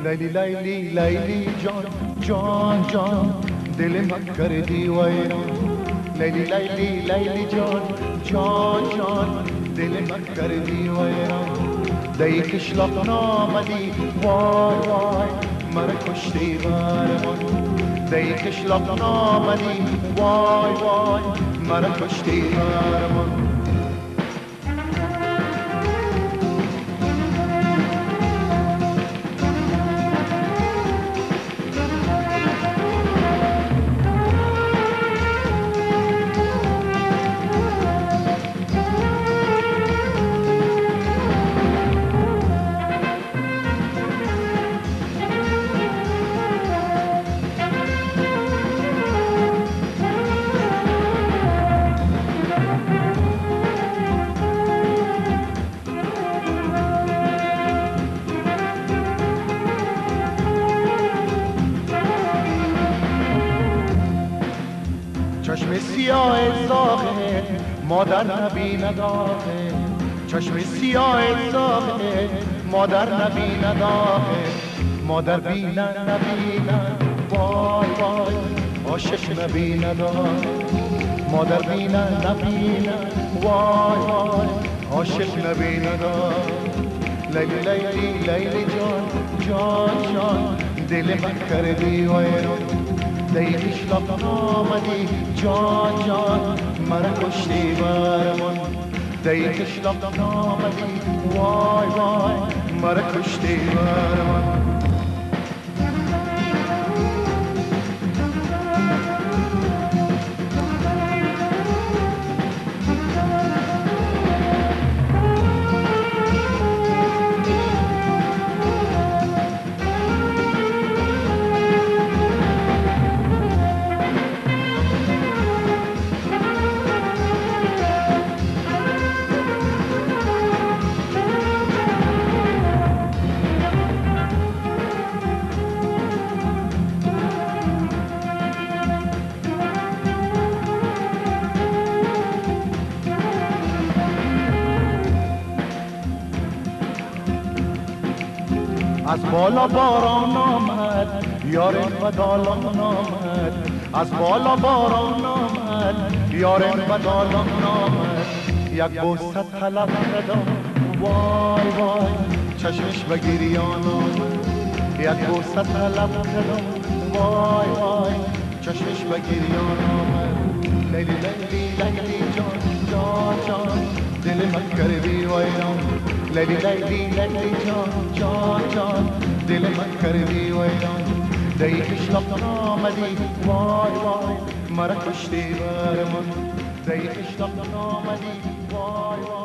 لیلی لیلی لیلی جان جان جان دل من کردی ویران لیلی لیلی لیلی جان جان جان دل من کردی ویران دی کشلاق نامدی وای وای مرا کشتی برمان دی کشلاق نامدی وای وای مرا کشتی برمان چشم سیاه زاغه مادر نبینداغه چشم سیاه زاغه مادر نبینداغه مادر بینن نبینن وای وای عاشق نبینداغه مادر بینن نبینن وای وای عاشق نبینداغه لیلی لیلی لیلی جان جان جان دل من کردی ویران دی کشلاق نامدی جان جان مرا کشتی برمان دی کشلاق نامدی وای وای مرا کشتی برمان از بالا باران آمد یار بدالان آمد از بالا باران آمد یار بدالان آمد یک بوسه طلب کردم وای وای چشمش به گریان آمد یک بوسه طلب کردم وای وای چشمش به گریان آمد لیلی لیلی لیلی جان جان جان دل من کردی ویران لیلی لیلی لیلی جان جان جان دل من کردی ویران دی کشلاق نامدی وای وای مرا کشتی برمان دی کشلاق نامدی وای وای